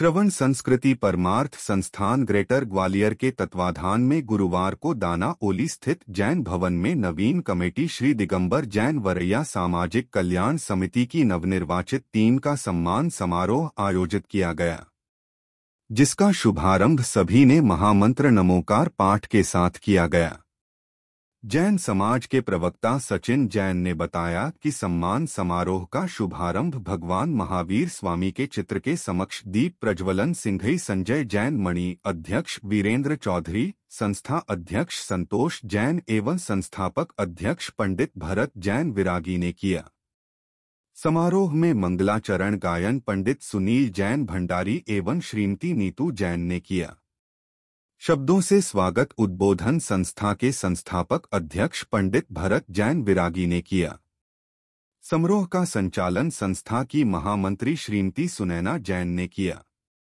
श्रवण संस्कृति परमार्थ संस्थान ग्रेटर ग्वालियर के तत्वाधान में गुरुवार को दाना ओली स्थित जैन भवन में नवीन कमेटी श्री दिगंबर जैन वरैया सामाजिक कल्याण समिति की नवनिर्वाचित टीम का सम्मान समारोह आयोजित किया गया, जिसका शुभारंभ सभी ने महामंत्र नमोकार पाठ के साथ किया गया। जैन समाज के प्रवक्ता सचिन जैन ने बताया कि सम्मान समारोह का शुभारंभ भगवान महावीर स्वामी के चित्र के समक्ष दीप प्रज्वलन सिंघई संजय जैन मणि अध्यक्ष वीरेंद्र चौधरी, संस्था अध्यक्ष संतोष जैन एवं संस्थापक अध्यक्ष पंडित भरत जैन विरागी ने किया। समारोह में मंगलाचरण गायन पंडित सुनील जैन भंडारी एवं श्रीमती नीतू जैन ने किया। शब्दों से स्वागत उद्बोधन संस्था के संस्थापक अध्यक्ष पंडित भरत जैन विरागी ने किया। समारोह का संचालन संस्था की महामंत्री श्रीमती सुनैना जैन ने किया।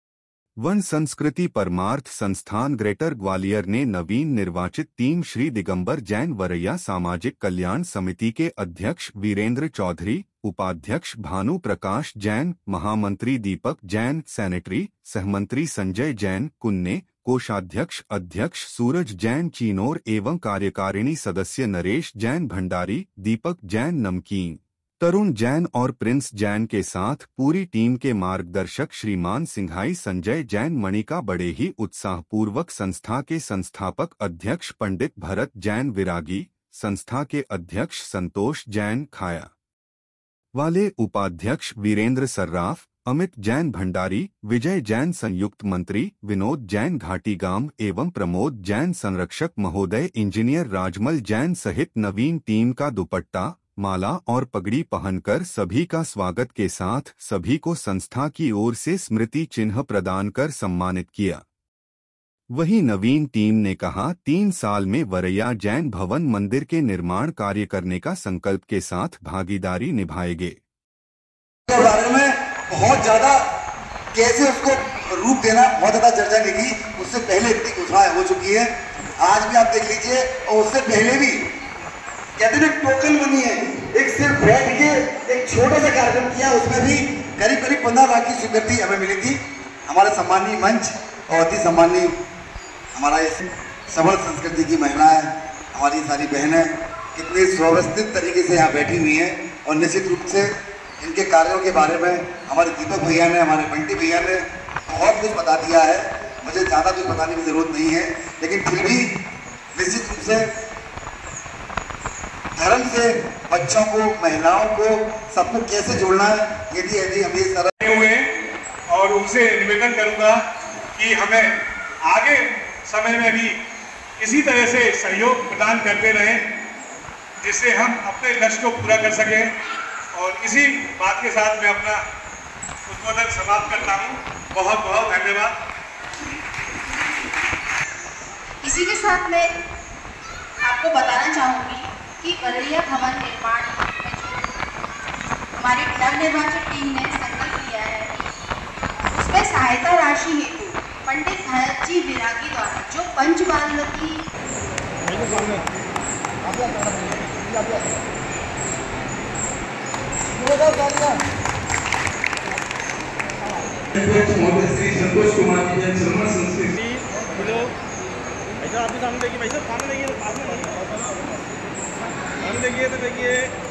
वन संस्कृति परमार्थ संस्थान ग्रेटर ग्वालियर ने नवीन निर्वाचित टीम श्री दिगंबर जैन वरैया सामाजिक कल्याण समिति के अध्यक्ष वीरेंद्र चौधरी, उपाध्यक्ष भानु प्रकाश जैन, महामंत्री दीपक जैन सैनिटरी, सहमंत्री संजय जैन कुन्ने, कोषाध्यक्ष अध्यक्ष सूरज जैन चीनोर एवं कार्यकारिणी सदस्य नरेश जैन भंडारी, दीपक जैन नमकीन, तरुण जैन और प्रिंस जैन के साथ पूरी टीम के मार्गदर्शक श्रीमान सिंघाई संजय जैन मणि का बड़े ही उत्साहपूर्वक संस्था के संस्थापक अध्यक्ष पंडित भरत जैन विरागी, संस्था के अध्यक्ष संतोष जैन खाया वाले, उपाध्यक्ष वीरेंद्र सर्राफ, अमित जैन भंडारी, विजय जैन संयुक्त मंत्री, विनोद जैन घाटीगाम एवं प्रमोद जैन संरक्षक महोदय, इंजीनियर राजमल जैन सहित नवीन टीम का दुपट्टा, माला और पगड़ी पहनकर सभी का स्वागत के साथ सभी को संस्था की ओर से स्मृति चिन्ह प्रदान कर सम्मानित किया। वहीं नवीन टीम ने कहा 3 साल में वरैया जैन भवन मंदिर के निर्माण कार्य करने का संकल्प के साथ भागीदारी निभाएंगे। बारे में बहुत ज्यादा कैसे उसको रूप देना बहुत ज्यादा चर्चा नहीं की, उससे पहले इतनी घोषणाएं हो चुकी है। आज भी आप देख लीजिए और उससे पहले भी कहते हैं टोकन बनी है, एक सिर्फ बैठ के एक छोटा सा कार्यक्रम किया, उसमें भी करीब 15 लाख की स्वीकृति हमें मिली थी। हमारे सम्मानीय मंच और अति सम्मानीय हमारा इस सबल संस्कृति की महिलाएं, हमारी सारी बहनें कितने सुव्यवस्थित तरीके से यहाँ बैठी हुई हैं और निश्चित रूप से इनके कार्यों के बारे में हमारे दीपक भैया ने, हमारे बंटी भैया ने बहुत कुछ बता दिया है। मुझे ज़्यादा कुछ बताने की जरूरत नहीं है, लेकिन फिर भी निश्चित रूप से धर्म से बच्चों को, महिलाओं को, सबको कैसे जोड़ना है, यदि हम ये सारा हुए और उनसे निवेदन करूंगा कि हमें आगे समय में भी इसी तरह से सहयोग प्रदान करते रहें, जिससे हम अपने लक्ष्य को पूरा कर सकें। और इसी बात के साथ मैं अपना उद्बोधन समाप्त करता हूं। बहुत बहुत धन्यवाद। इसी के साथ मैं आपको बताना चाहूंगी कि वरैया भवन निर्माण में जो हमारी नवनिर्वाचित टीम ने संकल्प लिया है, उसमें सहायता राशि हेतु पंडित भरत जी विरागी द्वारा जो पंचबालवती श्री संतोष कुमार जी जैन श्रवण संस्कृति ऐसा आपके सामने देखिए, भाई साहब सामने देखिए, पास में देखिए तो देखिए